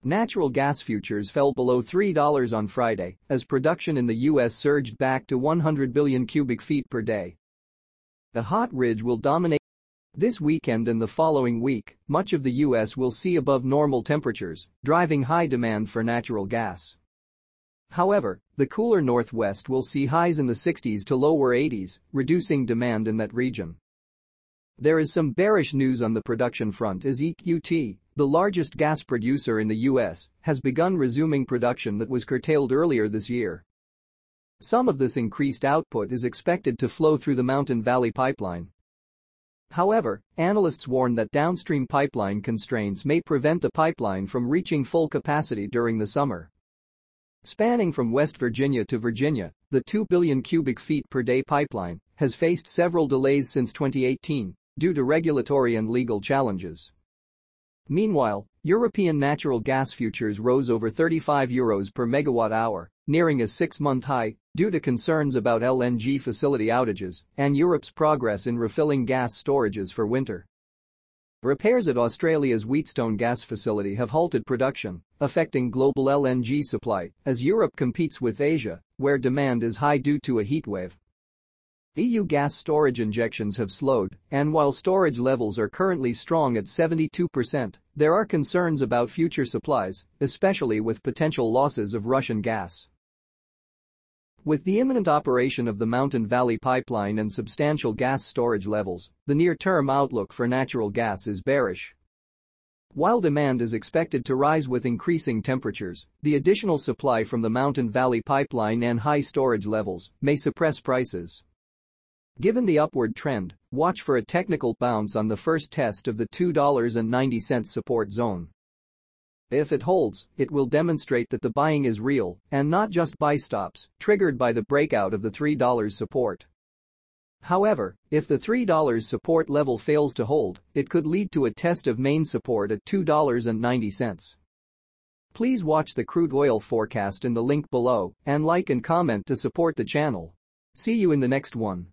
Natural gas futures fell below $3 on Friday as production in the U.S. surged back to 100 billion cubic feet per day. The hot ridge will dominate this weekend and the following week. Much of the U.S. will see above normal temperatures, driving high demand for natural gas. However, the cooler northwest will see highs in the 60s to lower 80s, reducing demand in that region. There is some bearish news on the production front as EQT, the largest gas producer in the U.S., has begun resuming production that was curtailed earlier this year. Some of this increased output is expected to flow through the Mountain Valley Pipeline. However, analysts warn that downstream pipeline constraints may prevent the pipeline from reaching full capacity during the summer. Spanning from West Virginia to Virginia, the 2 billion cubic feet per day pipeline has faced several delays since 2018 due to regulatory and legal challenges. Meanwhile, European natural gas futures rose over €35 per megawatt-hour, nearing a six-month high, due to concerns about LNG facility outages and Europe's progress in refilling gas storages for winter. Repairs at Australia's Wheatstone gas facility have halted production, affecting global LNG supply as Europe competes with Asia, where demand is high due to a heatwave. EU gas storage injections have slowed, and while storage levels are currently strong at 72%, there are concerns about future supplies, especially with potential losses of Russian gas. With the imminent operation of the Mountain Valley Pipeline and substantial gas storage levels, the near-term outlook for natural gas is bearish. While demand is expected to rise with increasing temperatures, the additional supply from the Mountain Valley Pipeline and high storage levels may suppress prices. Given the upward trend, watch for a technical bounce on the first test of the $2.90 support zone. If it holds, it will demonstrate that the buying is real and not just buy stops triggered by the breakout of the $3 support. However, if the $3 support level fails to hold, it could lead to a test of main support at $2.90. Please watch the crude oil forecast in the link below and like and comment to support the channel. See you in the next one.